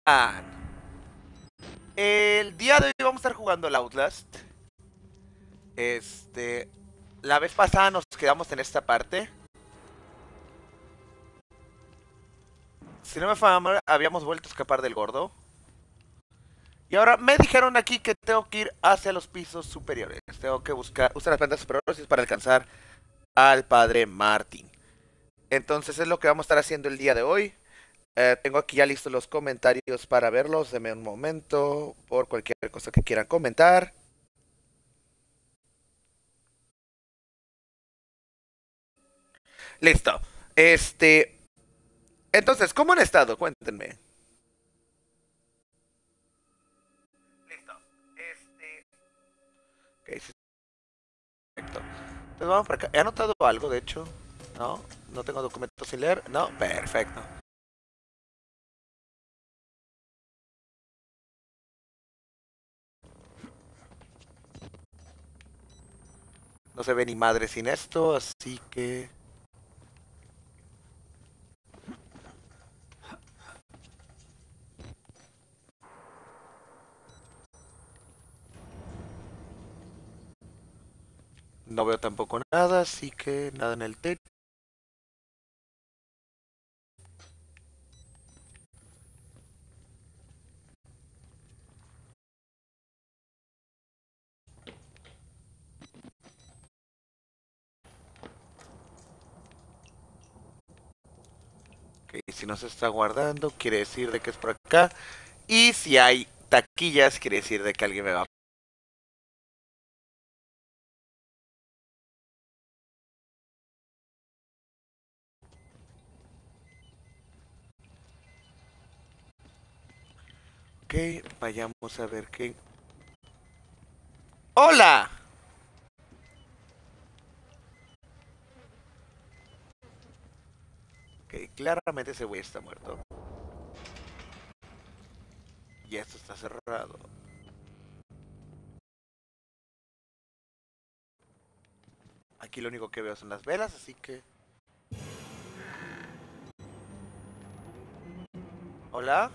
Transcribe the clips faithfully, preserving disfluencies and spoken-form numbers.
Ah, el día de hoy vamos a estar jugando el Outlast. Este, la vez pasada nos quedamos en esta parte. Si no me falla, habíamos vuelto a escapar del gordo. Y ahora me dijeron aquí que tengo que ir hacia los pisos superiores. Tengo que buscar, usar las plantas superiores para alcanzar al padre Martin. Entonces es lo que vamos a estar haciendo el día de hoy. Eh, tengo aquí ya listos los comentarios para verlos. Deme un momento por cualquier cosa que quieran comentar. Listo. Este. Entonces, ¿cómo han estado? Cuéntenme. Listo. Este. Ok, sí, perfecto. Entonces vamos para acá. He anotado algo, de hecho. No, no tengo documentos sin leer. No, perfecto. No se ve ni madre sin esto, así que. No veo tampoco nada, así que nada en el techo. Ok, si no se está guardando, quiere decir de que es por acá. Y si hay taquillas, quiere decir de que alguien me va. Ok, vayamos a ver qué. ¡Hola! Ok, claramente ese güey está muerto. Y esto está cerrado. Aquí lo único que veo son las velas, así que. ¿Hola?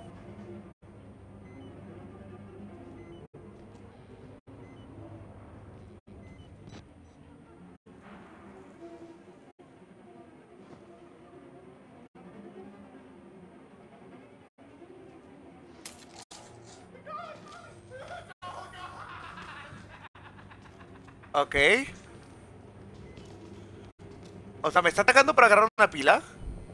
Ok. O sea, ¿me está atacando para agarrar una pila?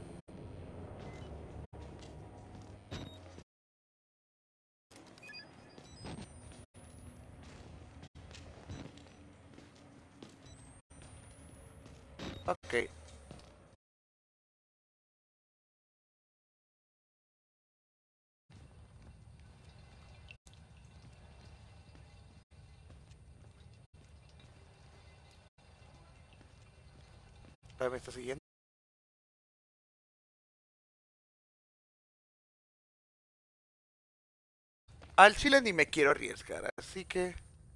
Ok. ¿Me está siguiendo? Al chile ni me quiero arriesgar, así que.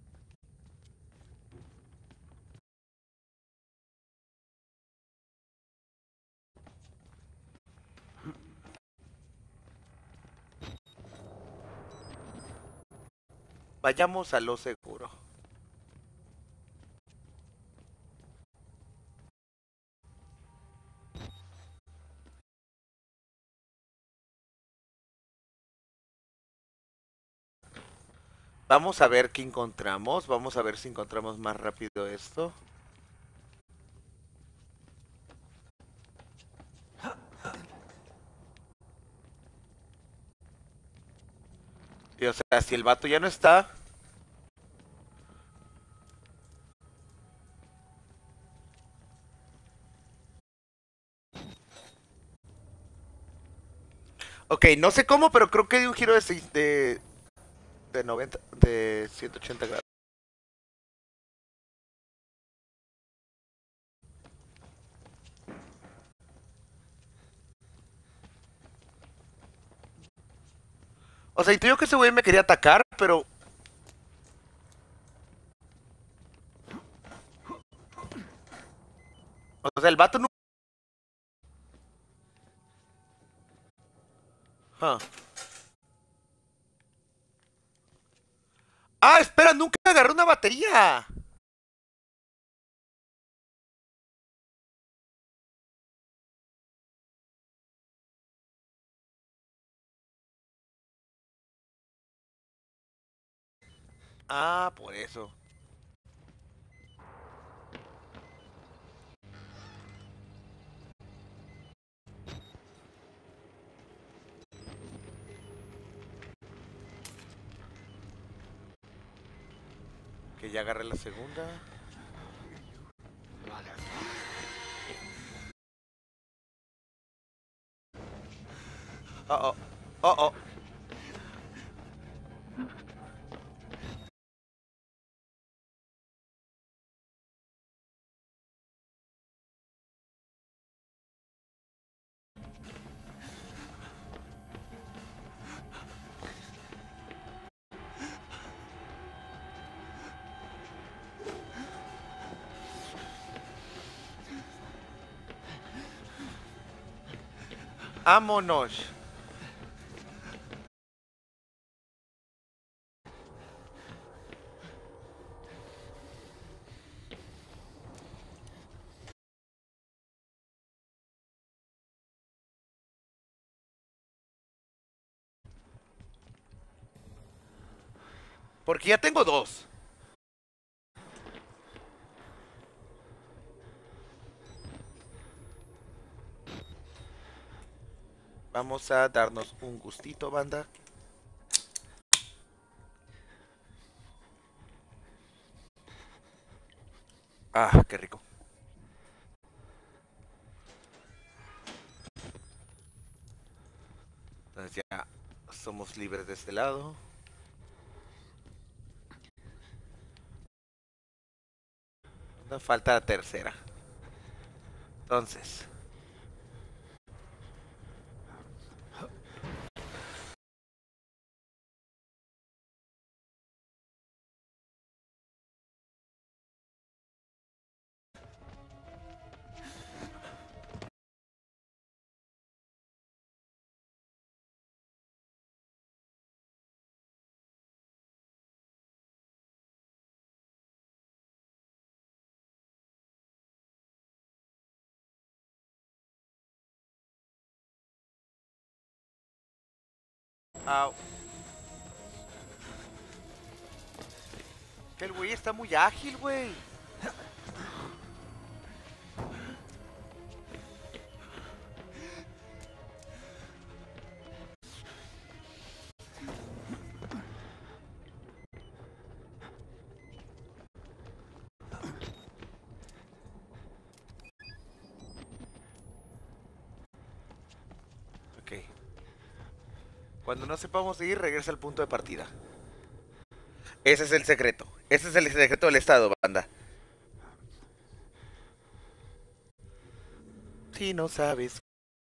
Vayamos a lo seguro. Vamos a ver qué encontramos. Vamos a ver si encontramos más rápido esto. Y o sea, si el vato ya no está. Ok, no sé cómo, pero creo que di un giro de, seis- de, de noventa, de ciento ochenta grados. O sea, intuyo que ese güey me quería atacar, pero. O sea, el vato no. Huh. Ah, espera, nunca agarré una batería. Ah, por eso. Que ya agarré la segunda. Oh, oh. Oh, oh. Vámonos. Porque ya tengo dos. Vamos a darnos un gustito, banda. Ah, qué rico. Entonces ya somos libres de este lado. Nos falta la tercera. Entonces. Au. Que el güey está muy ágil, güey. Ok. Cuando no sepamos ir, regresa al punto de partida. Ese es el secreto. Ese es el secreto del estado, banda. Si no sabes.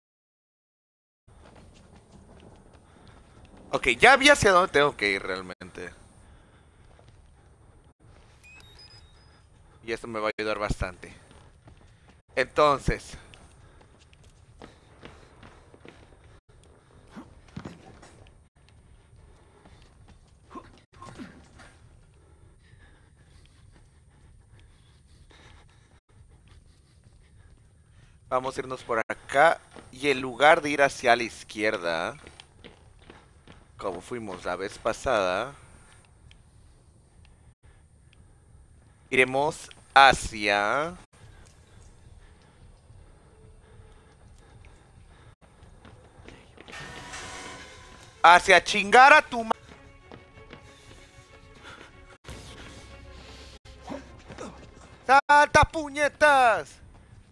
Ok, ya vi hacia dónde tengo que ir realmente. Y esto me va a ayudar bastante. Entonces. Vamos a irnos por acá. Y en lugar de ir hacia la izquierda, como fuimos la vez pasada, iremos hacia... Hacia chingar a tu... ¡Salta, puñetas!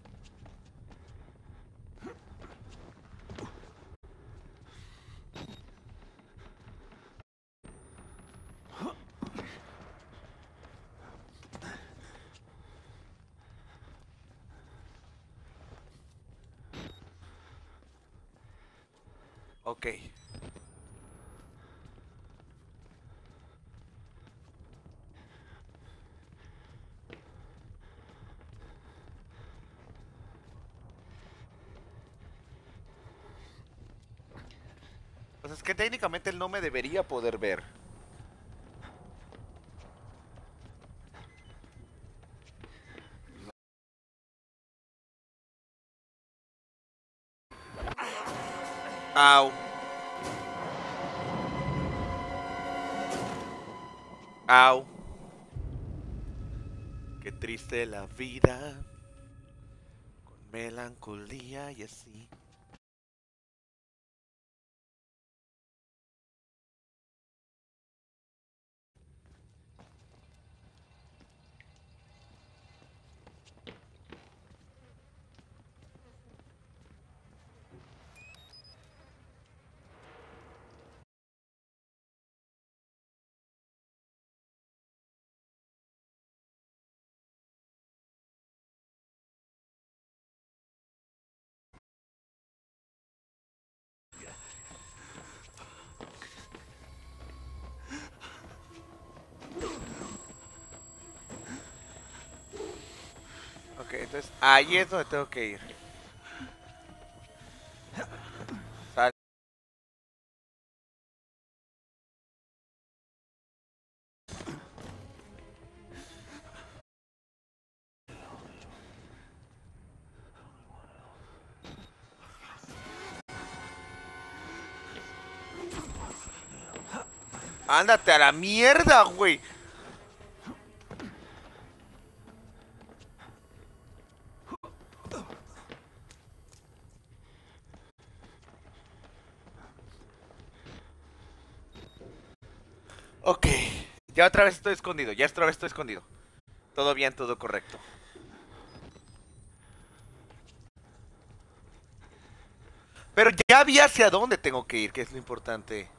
Ok. Pues es que técnicamente él no me debería poder ver. Au. Au. Qué triste la vida. Con melancolía y así. Ok, entonces ahí es donde tengo que ir. Sal. Ándate a la mierda, güey. Ok. Ya otra vez estoy escondido. Ya otra vez estoy escondido. Todo bien, todo correcto. Pero ya vi hacia dónde tengo que ir, que es lo importante.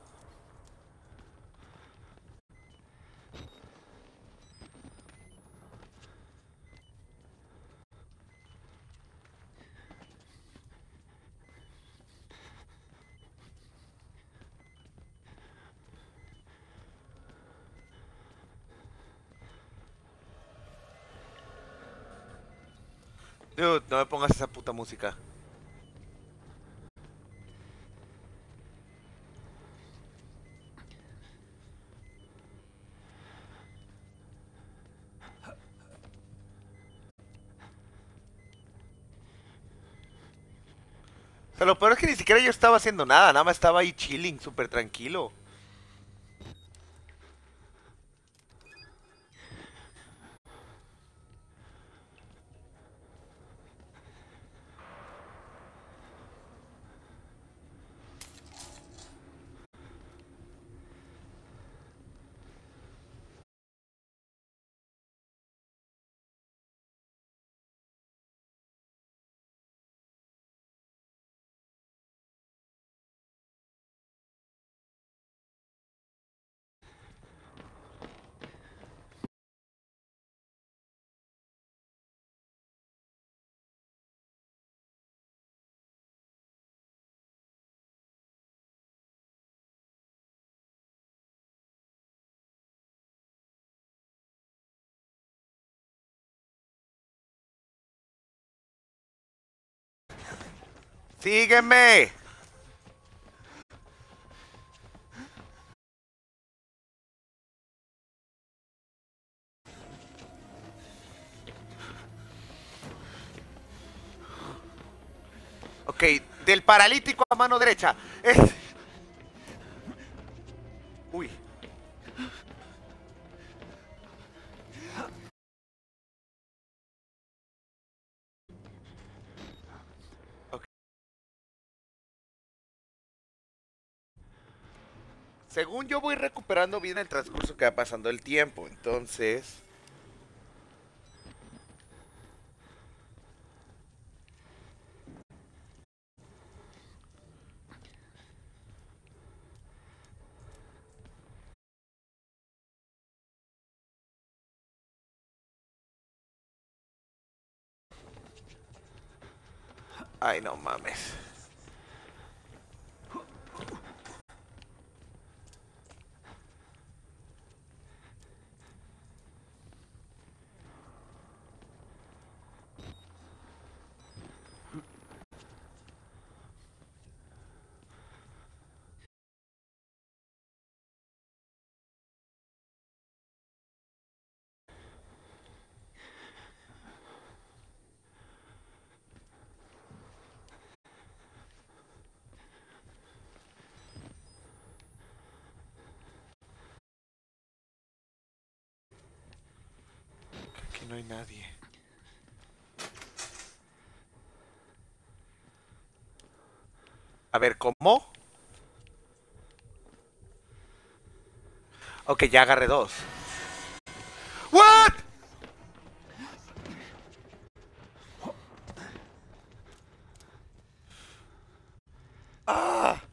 Dude, no me pongas esa puta música. O sea, lo peor es que ni siquiera yo estaba haciendo nada, nada más estaba ahí chilling, súper tranquilo. ¡Sígueme! Ok, del paralítico a mano derecha. Es... Uy. Ok. Según yo voy recuperando bien el transcurso que va pasando el tiempo, entonces... Ay, no mames. No hay nadie. A ver, ¿cómo? Ok, ya agarré dos. ¿What? Ah.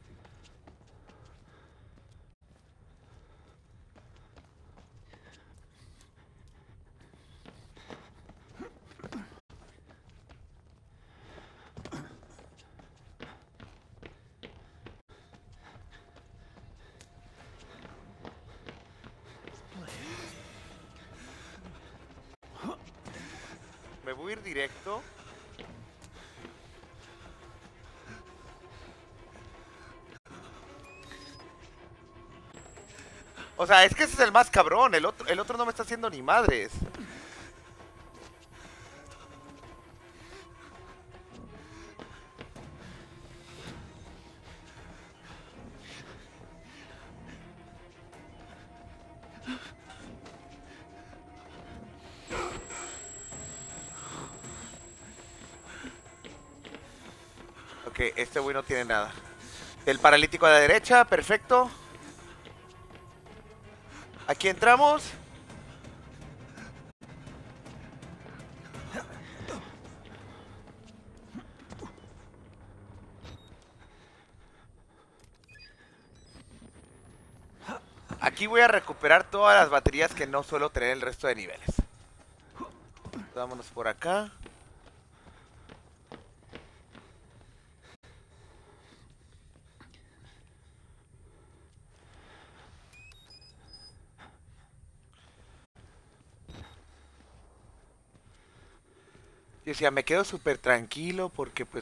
Me voy a ir directo. O sea, es que ese es el más cabrón. El otro, el otro no me está haciendo ni madres. Ok, este güey no tiene nada. El paralítico a la derecha, perfecto. Aquí entramos. Aquí voy a recuperar todas las baterías que no suelo tener el resto de niveles. Vámonos por acá. Yo decía, me quedo súper tranquilo porque pues...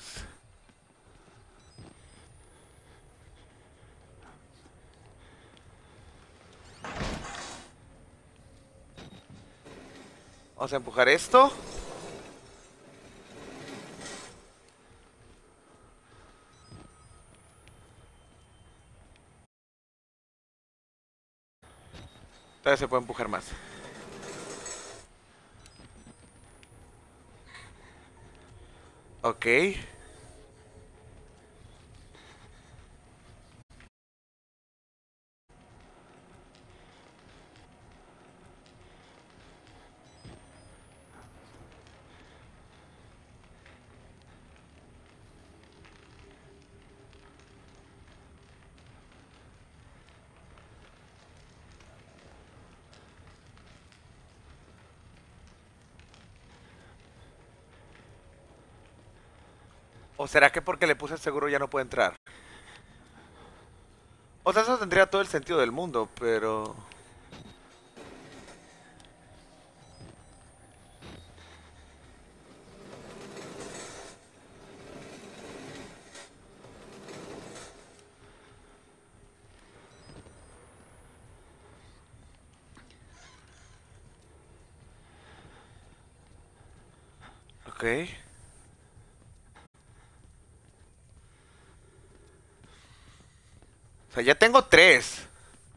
Vamos a empujar esto. Todavía se puede empujar más. Ok. ¿O será que porque le puse el seguro ya no puede entrar? O sea, eso tendría todo el sentido del mundo, pero... Ok. O sea, ya tengo tres.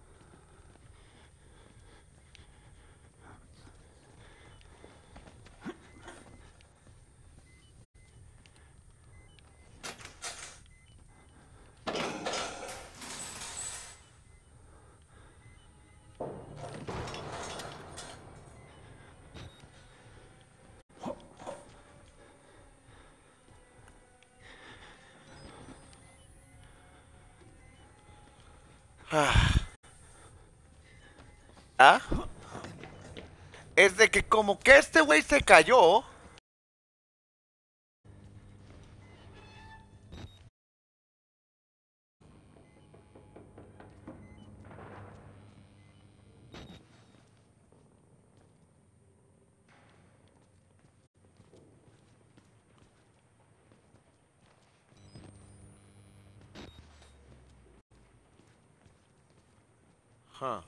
Ah. ¿Ah? Es de que como que este güey se cayó. Huh.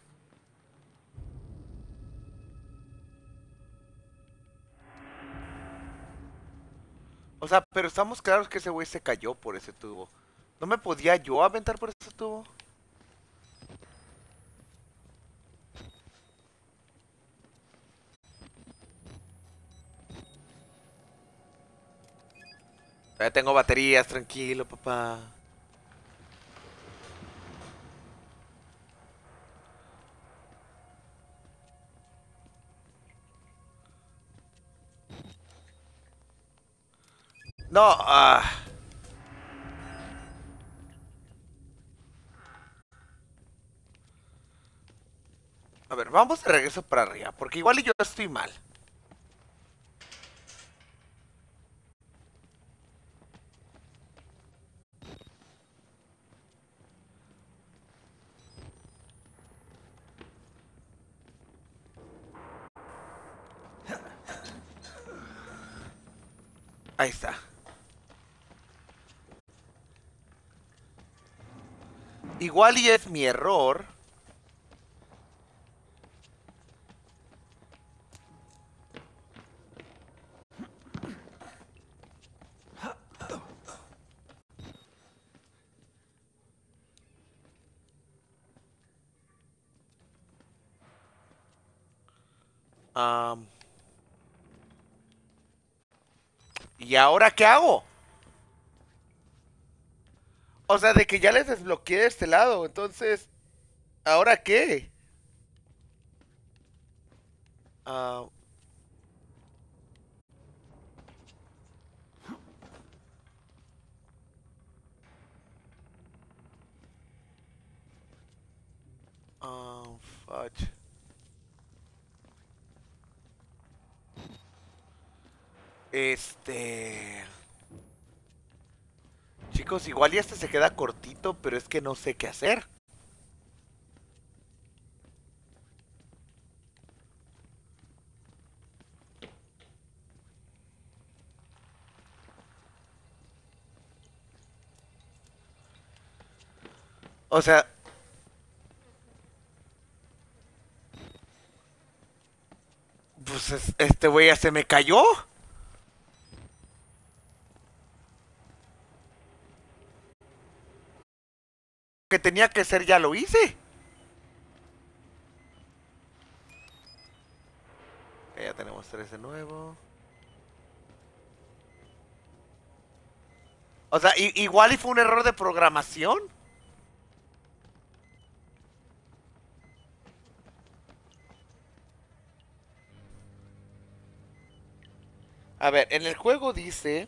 O sea, pero estamos claros que ese güey se cayó por ese tubo. ¿No me podía yo aventar por ese tubo? Ya tengo baterías, tranquilo, papá. No, ah. A ver, vamos de regreso para arriba, porque igual y yo estoy mal. Ahí está. Igual y es mi error. Um, ¿Y ahora qué hago? O sea, de que ya les desbloqueé de este lado, entonces, ¿ahora qué? Ah, ah, fudge. Este... Chicos, igual y este se queda cortito, pero es que no sé qué hacer. O sea, pues es- este güey ya se me cayó. Que tenía que ser ya lo hice. Ok, ya tenemos tres de nuevo. O sea, i- igual y fue un error de programación. A ver, en el juego dice...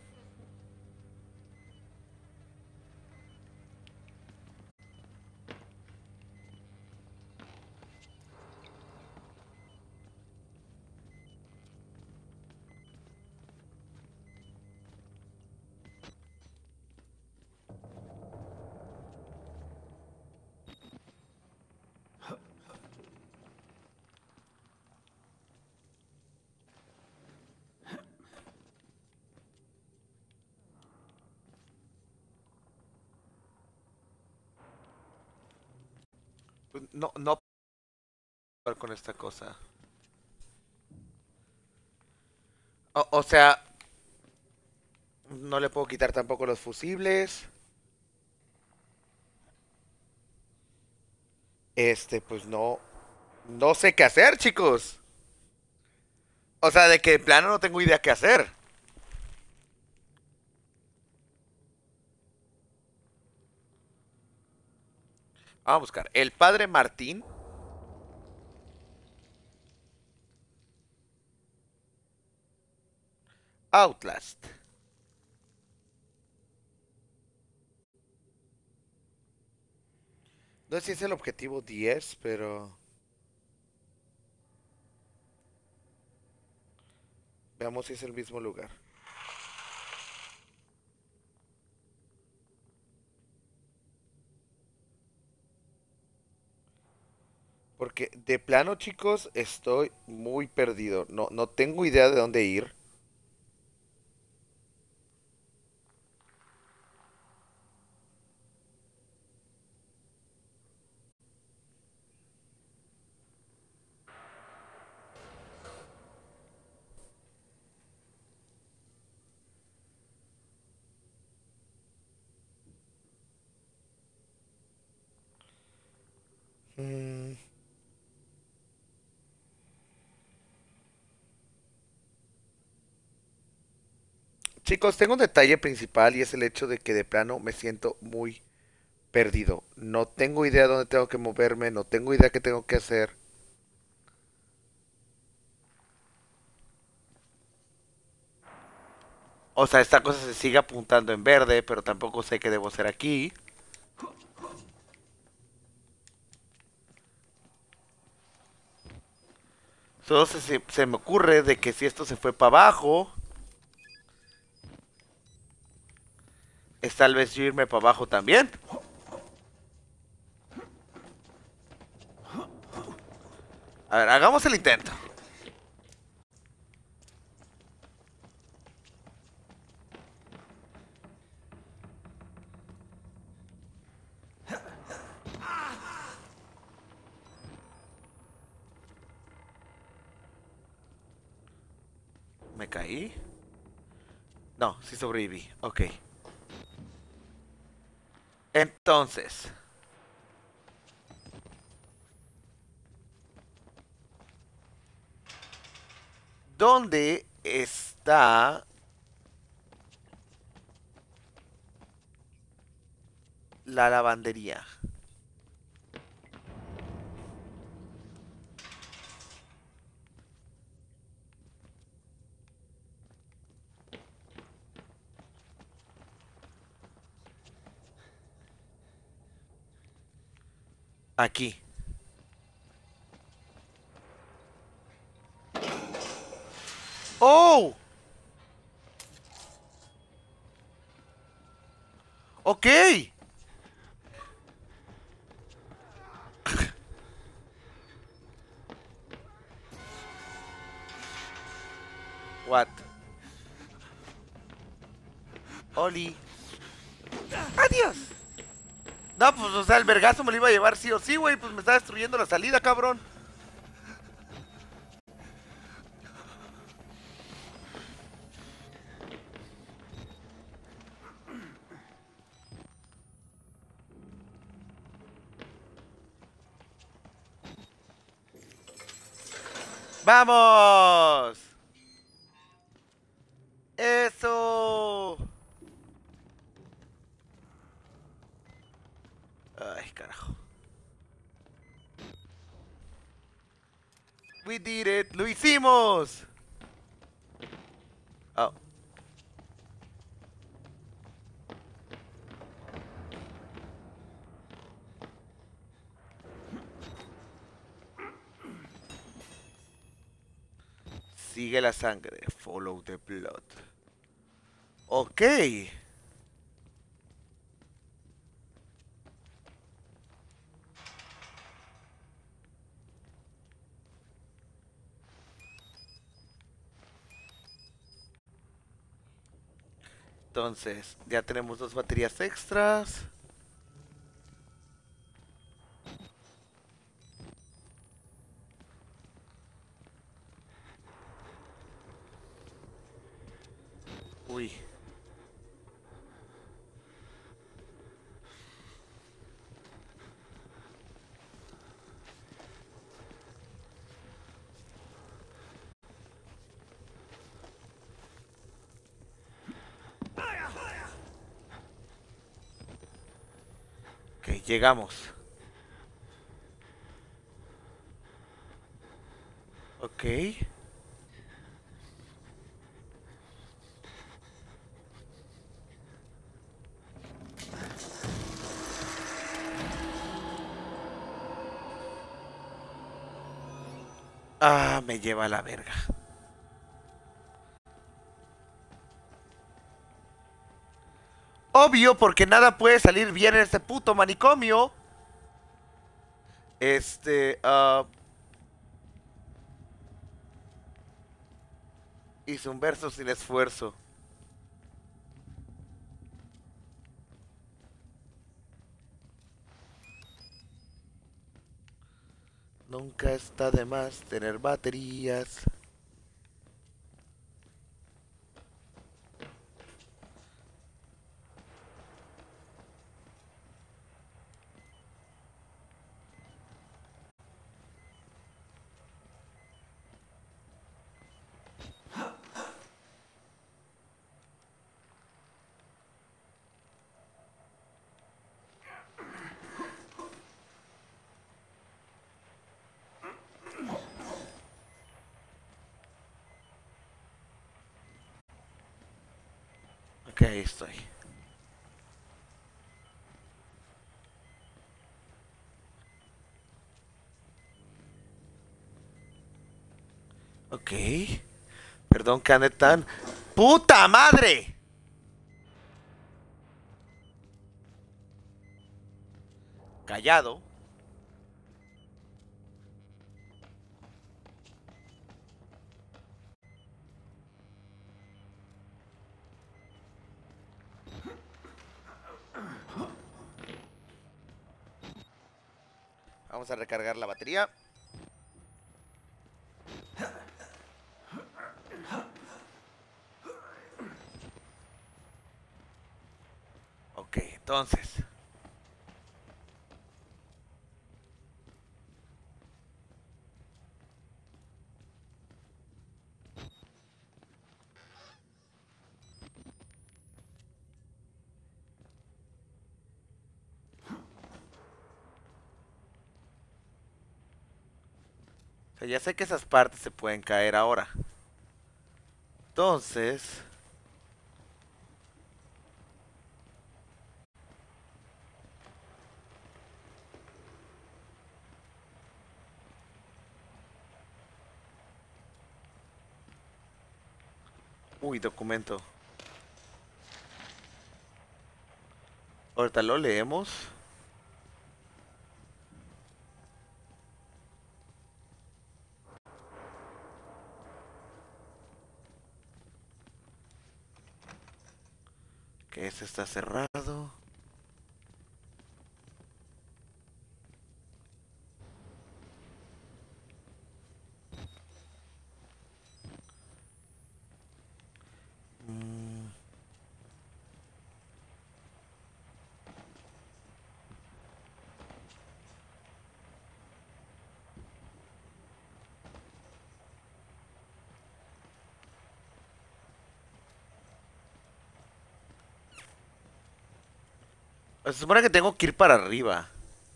Pues, no, no puedo con esta cosa. O, o sea, no le puedo quitar tampoco los fusibles. Este, pues no. No sé qué hacer, chicos. O sea, de que de plano no tengo idea qué hacer. Vamos a buscar. El padre Martín. Outlast. No sé si es el objetivo diez, pero... Veamos si es el mismo lugar. Porque de plano, chicos, estoy muy perdido. No, no tengo idea de dónde ir. Mm, Chicos, tengo un detalle principal y es el hecho de que de plano me siento muy perdido. No tengo idea dónde tengo que moverme, no tengo idea qué tengo que hacer. O sea, esta cosa se sigue apuntando en verde, pero tampoco sé qué debo hacer aquí. Solo se, se- se me ocurre de que si esto se fue para abajo, es tal vez yo irme para abajo también. A ver, hagamos el intento. ¿Me caí? No, sí sobreviví. Ok. Entonces, ¿dónde está la lavandería? Aquí. ¡Oh! Ok. What? Oli. Adiós. No, pues, o sea, el vergazo me lo iba a llevar sí o sí, güey. Pues me está destruyendo la salida, cabrón. ¡Vamos! ¡Eso! Ay, carajo. We did it. ¡Lo hicimos! Oh. Sigue la sangre. Follow the blood. Ok. Entonces, ya tenemos dos baterías extras. Uy. Ok, llegamos. Ok. Ah, me lleva a la verga. Obvio, porque nada puede salir bien en este puto manicomio. Este, ah, hice un verso sin esfuerzo. Nunca está de más tener baterías. Ok, ahí estoy. Ok. Perdón que ande tan... ¡Puta madre! Callado. Vamos a recargar la batería. Ok, entonces. O sea, ya sé que esas partes se pueden caer ahora. Entonces... Uy, documento. Ahorita lo leemos. Que este está cerrado. Mm. Se supone que tengo que ir para arriba.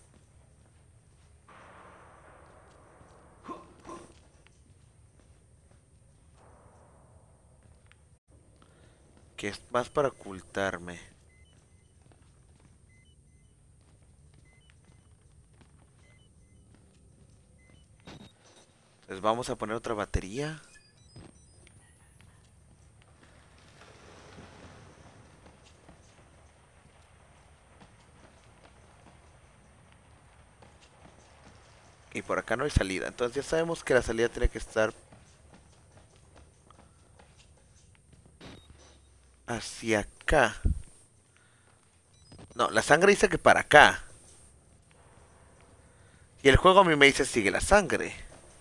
Que es más para ocultarme. Entonces vamos a poner otra batería. Y por acá no hay salida. Entonces ya sabemos que la salida tiene que estar hacia acá. No, la sangre dice que para acá. Y el juego a mí me dice sigue la sangre.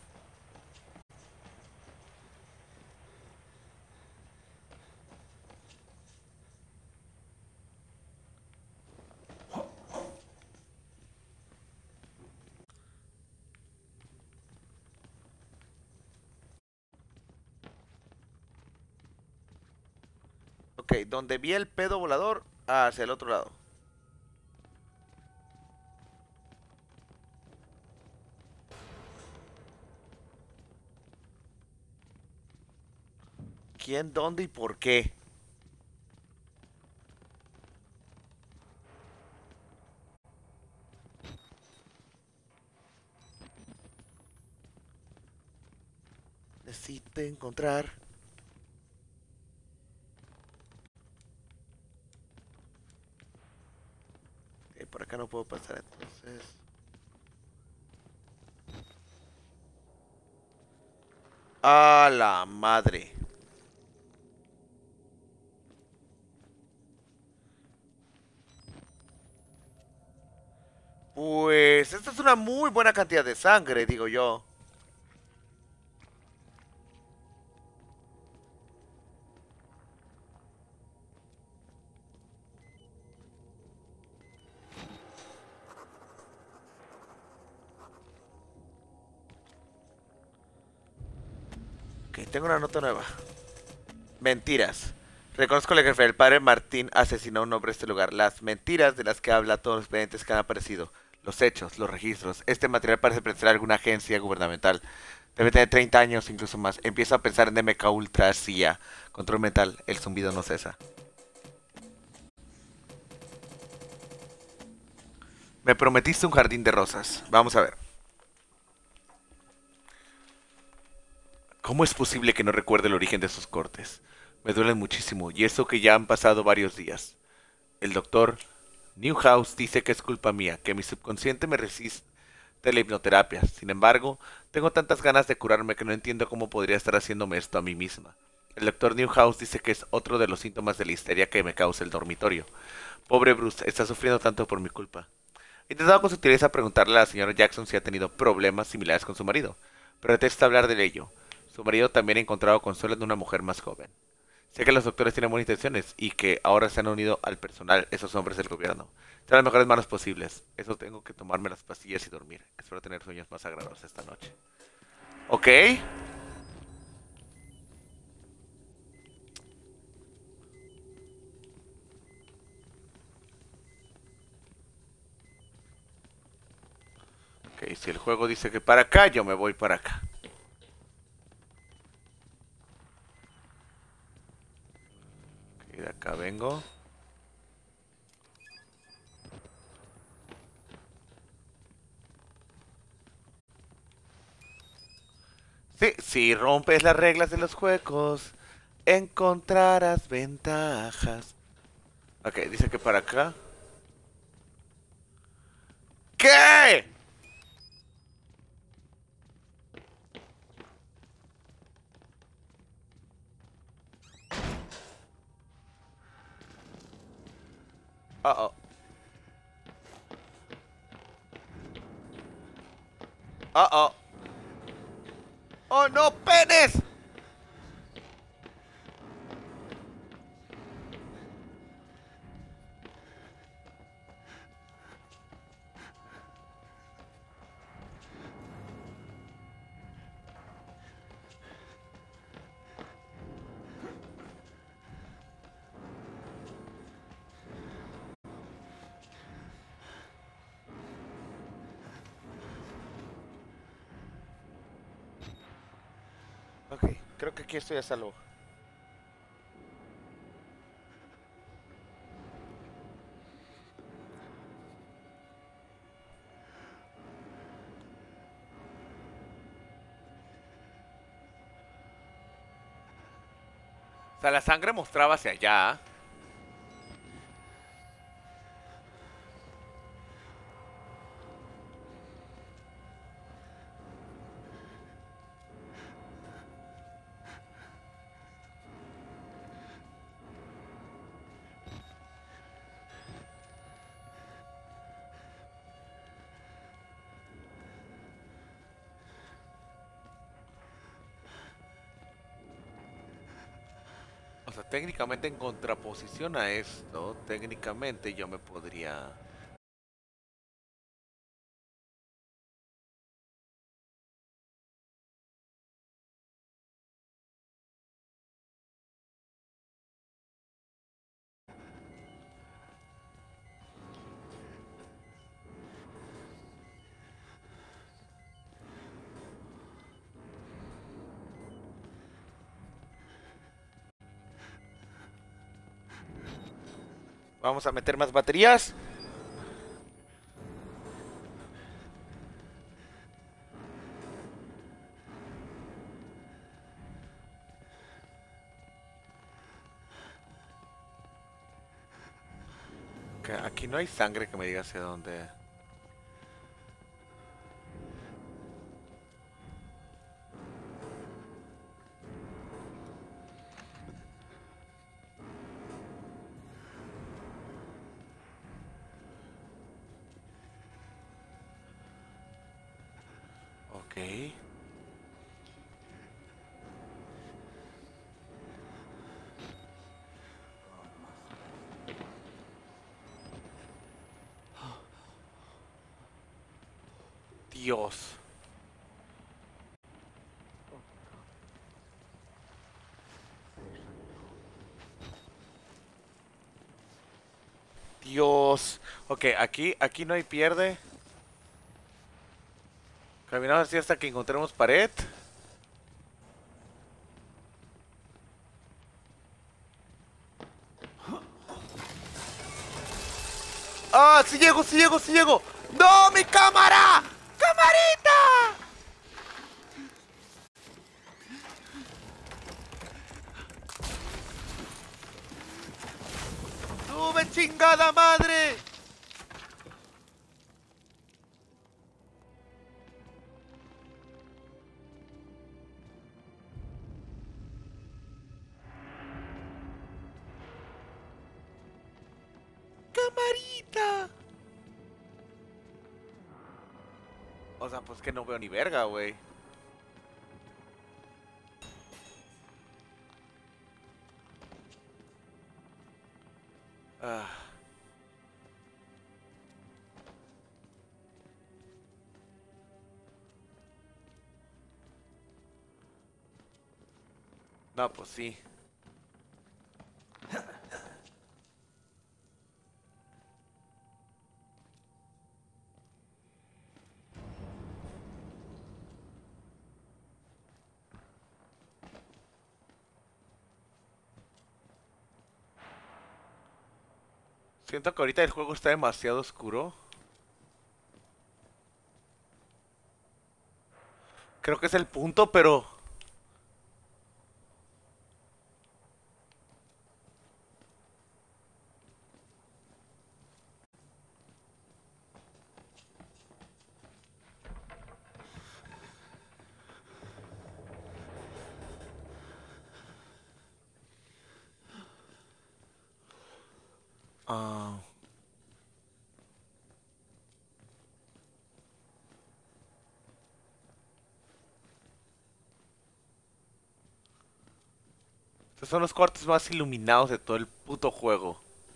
Ok, donde vi el pedo volador, hacia el otro lado. ¿Quién, dónde y por qué? Necesito encontrar... Eh, por acá no puedo pasar, entonces... ¡A la madre! Pues esta es una muy buena cantidad de sangre, digo yo. Ok, tengo una nota nueva. Mentiras. Reconozco la jefe. El padre Martín asesinó a un hombre en este lugar. Las mentiras de las que habla todos los expedientes que han aparecido. Los hechos, los registros. Este material parece pertenecer a alguna agencia gubernamental. Debe tener treinta años, incluso más. Empiezo a pensar en D M K Ultra, C I A. Control mental. El zumbido no cesa. Me prometiste un jardín de rosas. Vamos a ver. ¿Cómo es posible que no recuerde el origen de sus cortes? Me duelen muchísimo, y eso que ya han pasado varios días. El doctor Newhouse dice que es culpa mía, que mi subconsciente me resiste la hipnoterapia. Sin embargo, tengo tantas ganas de curarme que no entiendo cómo podría estar haciéndome esto a mí misma. El doctor Newhouse dice que es otro de los síntomas de la histeria que me causa el dormitorio. Pobre Bruce, está sufriendo tanto por mi culpa. He intentado con sutileza preguntarle a la señora Jackson si ha tenido problemas similares con su marido, pero detesta hablar de ello. Su marido también ha encontrado consuelo en una mujer más joven. Sé que los doctores tienen buenas intenciones y que ahora se han unido al personal esos hombres del gobierno. Están en las mejores manos posibles. Eso tengo que tomarme las pastillas y dormir. Espero tener sueños más agradables esta noche. Ok. Ok, si el juego dice que para acá, yo me voy para acá. Ok, de acá vengo. Sí, si rompes las reglas de los juegos, encontrarás ventajas. Ok, dice que para acá. ¿Qué? Uh oh. Uh oh. ¡Oh no, penes! Ok, creo que aquí estoy a salvo. O sea, la sangre mostraba hacia allá. O sea, técnicamente en contraposición a esto, técnicamente yo me podría... Vamos a meter más baterías. Que aquí no hay sangre que me diga hacia dónde. Ok. Dios. Dios. Ok, aquí, aquí no hay pierde. Caminamos así hasta que encontremos pared. ¡Ah! ¡Sí llego, sí llego, sí llego! ¡No, mi cámara! ¡Camarita! ¡Sube, chingada madre! ¡Camarita! O sea, pues que no veo ni verga, güey. Ah. No, pues sí. Siento que ahorita el juego está demasiado oscuro. Creo que es el punto, pero... Ah... Estos son los cuartos más iluminados de todo el puto juego.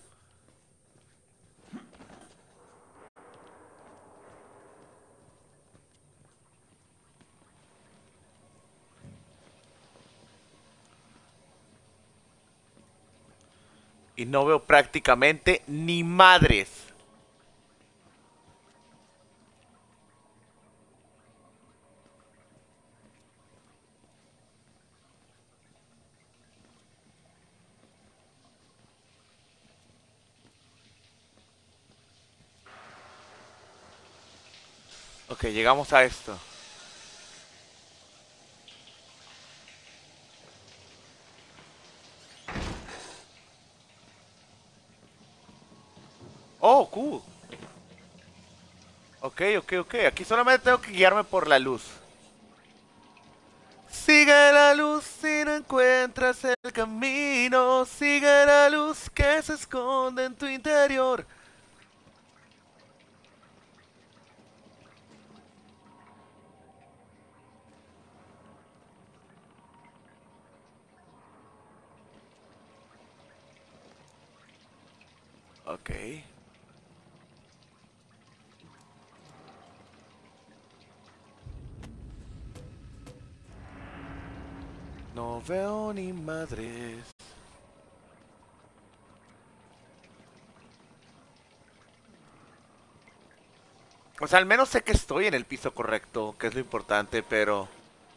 Y no veo prácticamente ni madres. Ok, llegamos a esto. Oh, cool. Ok, ok, ok. Aquí solamente tengo que guiarme por la luz. Sigue la luz si no encuentras el camino. Sigue la luz que se esconde en tu interior. Ok. No veo ni madres. O sea, al menos sé que estoy en el piso correcto, que es lo importante, pero...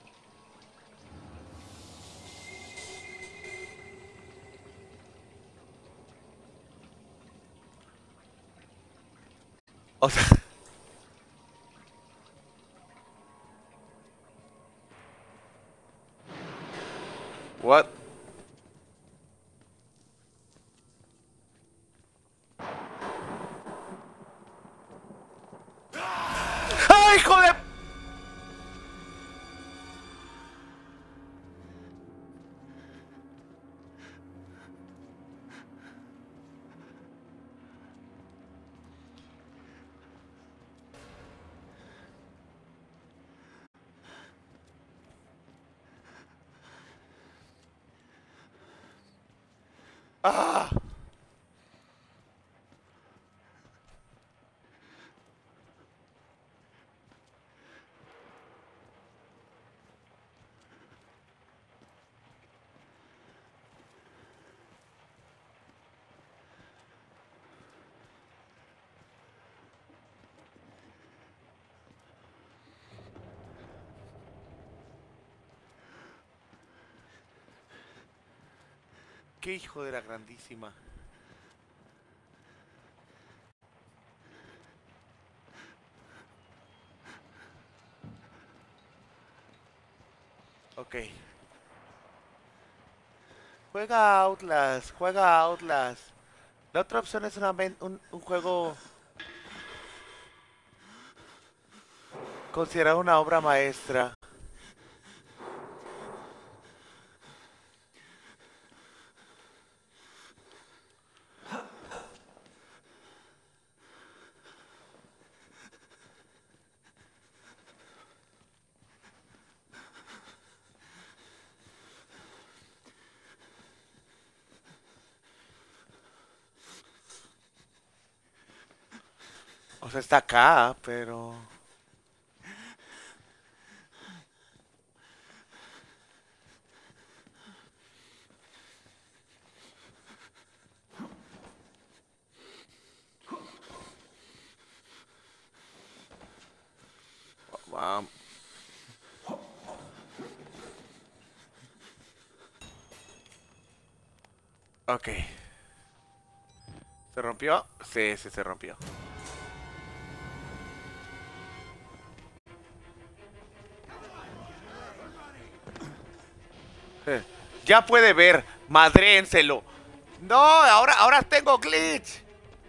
O sea... What? ¡Ay, hijo de... ¡Ah! ¡Qué hijo de la grandísima! Ok. Juega Outlast, juega Outlast. La otra opción es una un, un juego considerado una obra maestra. O sea, está acá, pero... Vamos. Ok. ¿Se rompió? Sí, sí se rompió. Eh, Ya puede ver, madréenselo. No, ahora, ahora tengo glitch.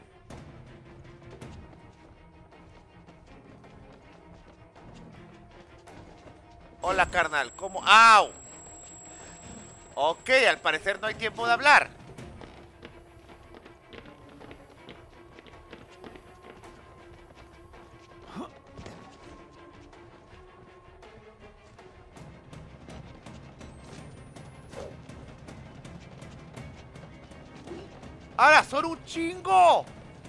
Hola, carnal, ¿cómo? ¡Au! Ok, al parecer no hay tiempo de hablar. ¡Ahora son un chingo!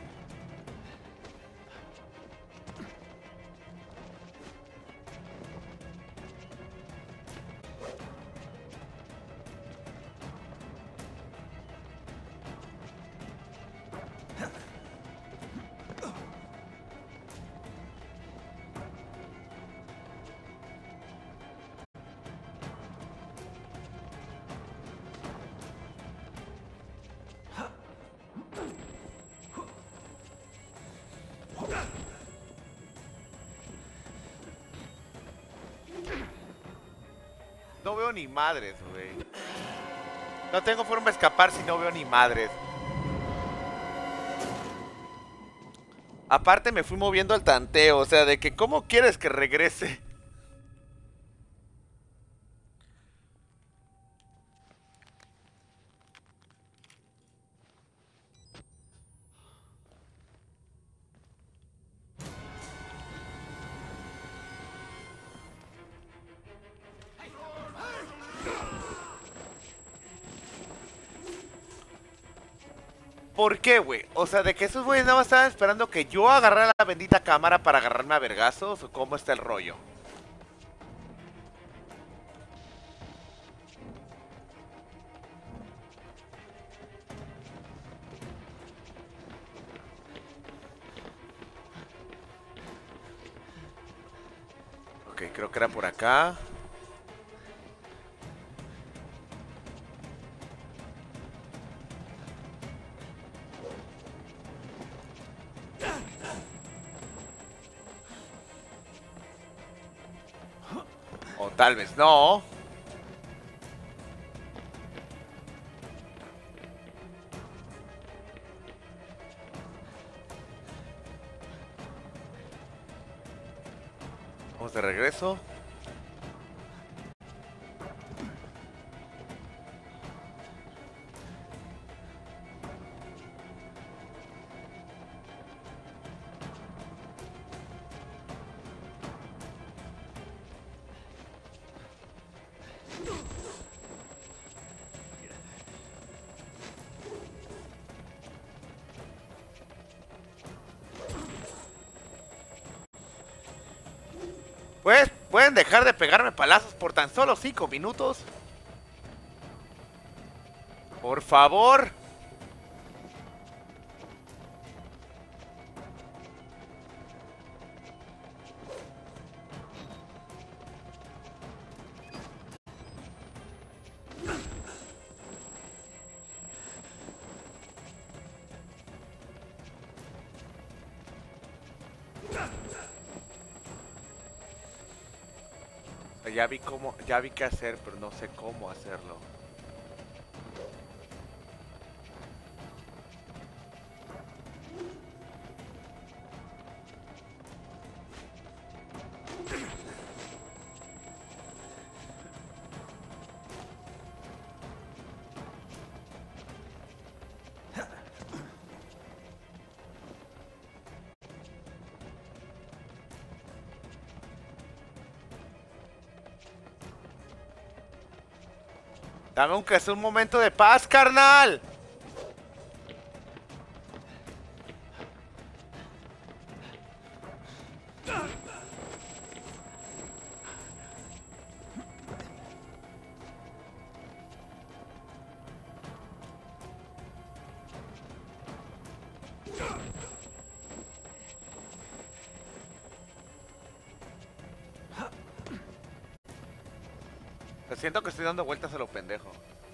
No veo ni madres, güey. No tengo forma de escapar si no veo ni madres. Aparte me fui moviendo al tanteo, o sea, de que ¿cómo quieres que regrese? ¿Por qué, güey? O sea, de que esos güeyes nada más estaban esperando que yo agarrara la bendita cámara para agarrarme a vergazos, o cómo está el rollo. Ok, creo que era por acá. O tal vez no. Vamos de regreso. Pues, ¿pueden dejar de pegarme palazos por tan solo cinco minutos? Por favor. Ya vi cómo, ya vi qué hacer, pero no sé cómo hacerlo. Dame aunque sea un momento de paz, carnal. Siento que estoy dando vueltas a lo pendejo.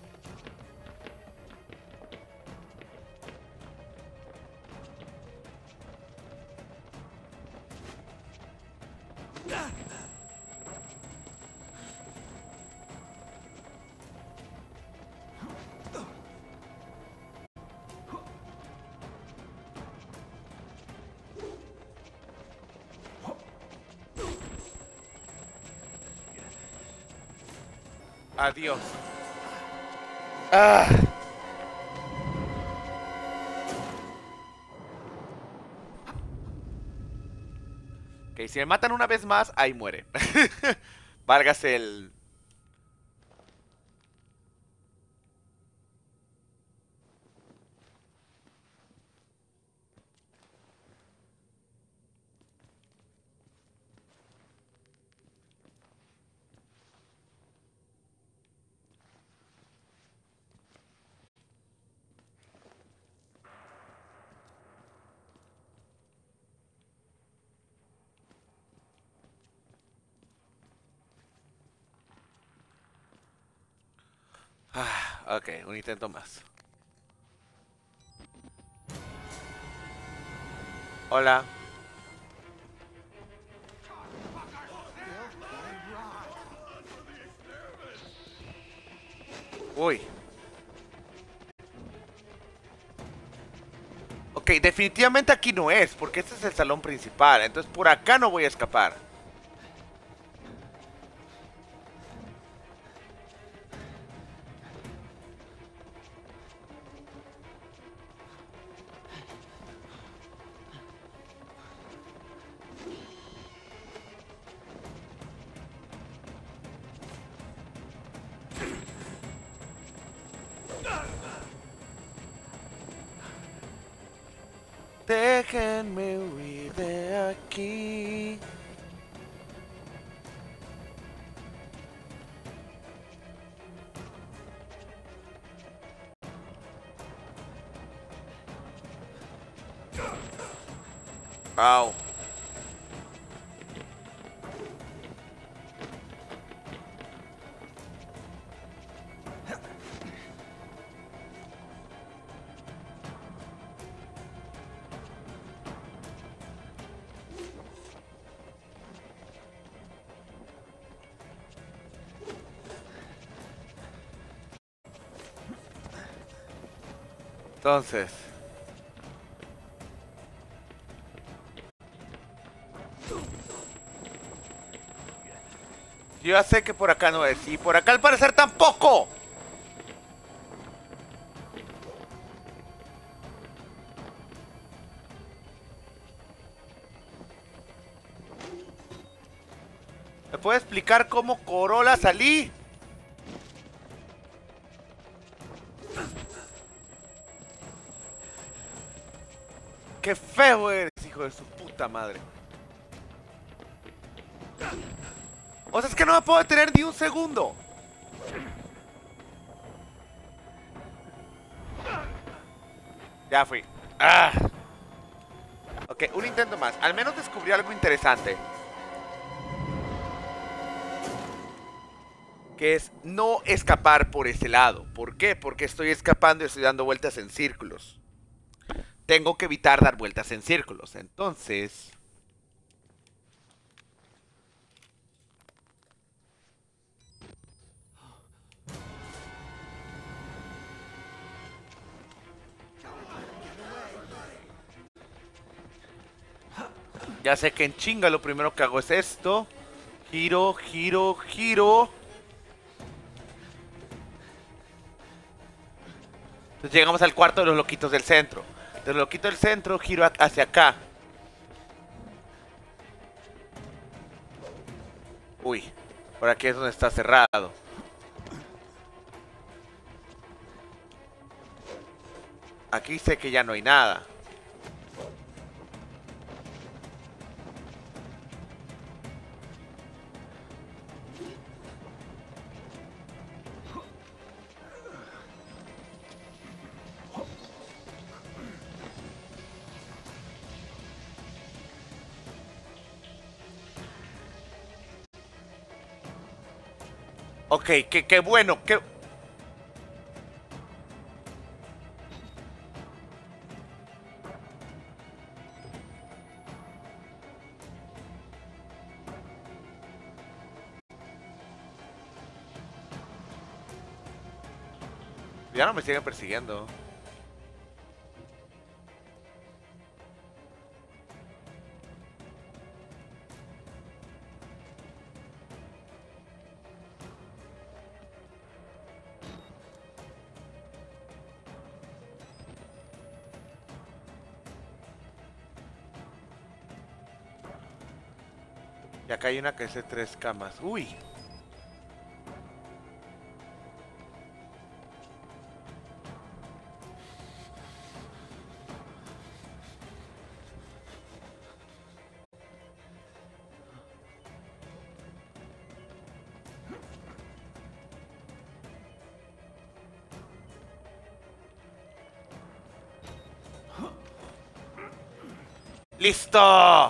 Adiós. Ah. Ok, si me matan una vez más, ahí muere. Válgase el... Ah, ok, un intento más. Hola. Uy. Ok, definitivamente aquí no es, porque este es el salón principal. Entonces por acá no voy a escapar. Déjenme huir de aquí. Au. Entonces... Yo ya sé que por acá no es. Y por acá al parecer tampoco. ¿Me puede explicar cómo Corolla salí? Qué feo eres, hijo de su puta madre. O sea, es que no me puedo detener ni un segundo. Ya fui. Ah. Ok, un intento más. Al menos descubrí algo interesante. Que es no escapar por ese lado. ¿Por qué? Porque estoy escapando y estoy dando vueltas en círculos. Tengo que evitar dar vueltas en círculos. Entonces... Ya sé que en chinga lo primero que hago es esto. Giro, giro, giro. Entonces llegamos al cuarto de los loquitos del centro. De los loquitos del centro giro hacia acá. Uy, por aquí es donde está cerrado. Aquí sé que ya no hay nada. Ok, qué, qué bueno, qué... Ya no me siguen persiguiendo. Y acá hay una que es de tres camas. Uy. ¡Listo!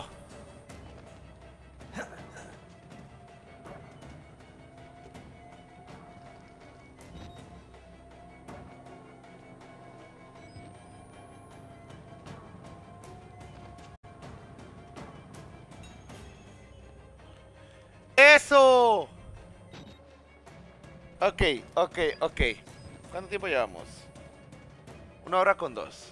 ¡Eso! Ok, ok, ok. ¿Cuánto tiempo llevamos? Una hora con dos.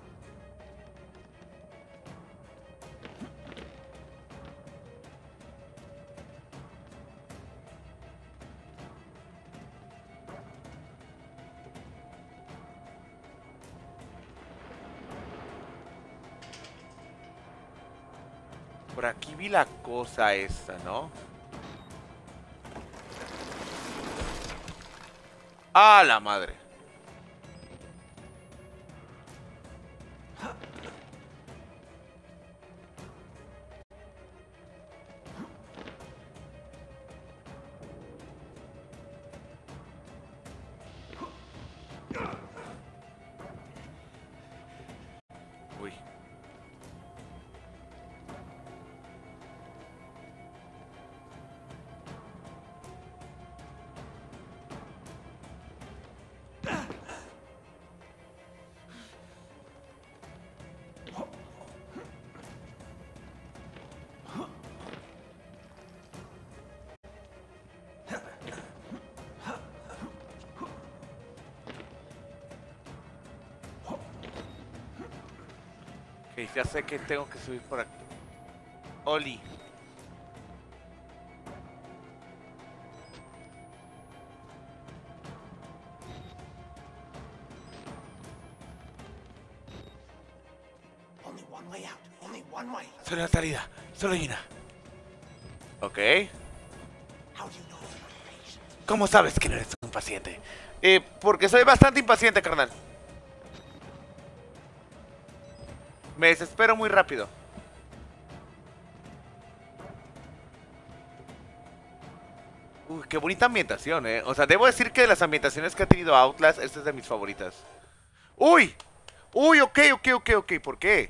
Por aquí vi la cosa esta, ¿no? ¡Ah, la madre! Uy. Ok, ya sé que tengo que subir por aquí. Oli. Solo una salida, solo hay una. Ok. ¿Cómo sabes que no eres un paciente? Eh, porque soy bastante impaciente, carnal. Me desespero muy rápido. Uy, qué bonita ambientación, eh. O sea, debo decir que de las ambientaciones que ha tenido Outlast, esta es de mis favoritas. ¡Uy! ¡Uy! Ok, ok, ok, ok. ¿Por qué?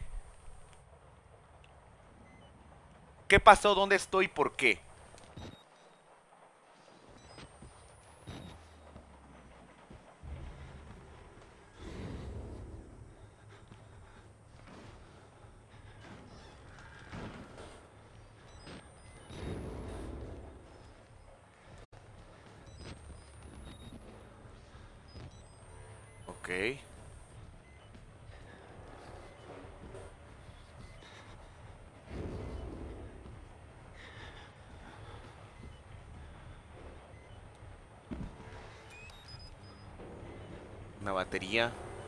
¿Qué pasó? ¿Dónde estoy? ¿Por qué? Ok. Una batería.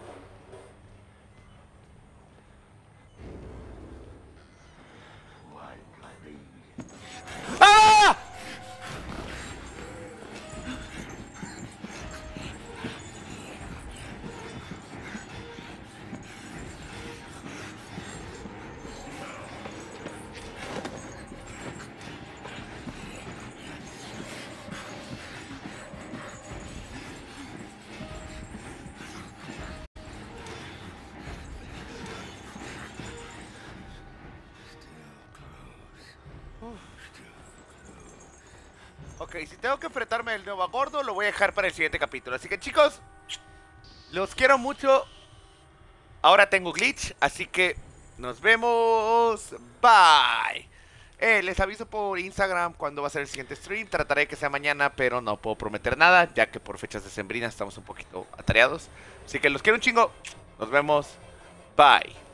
¡Ah! Ok, si tengo que enfrentarme al nuevo gordo, lo voy a dejar para el siguiente capítulo. Así que chicos, los quiero mucho. Ahora tengo glitch, así que nos vemos. Bye. Eh, les aviso por Instagram cuando va a ser el siguiente stream. Trataré de que sea mañana, pero no puedo prometer nada, ya que por fechas decembrinas estamos un poquito atareados. Así que los quiero un chingo. Nos vemos. Bye.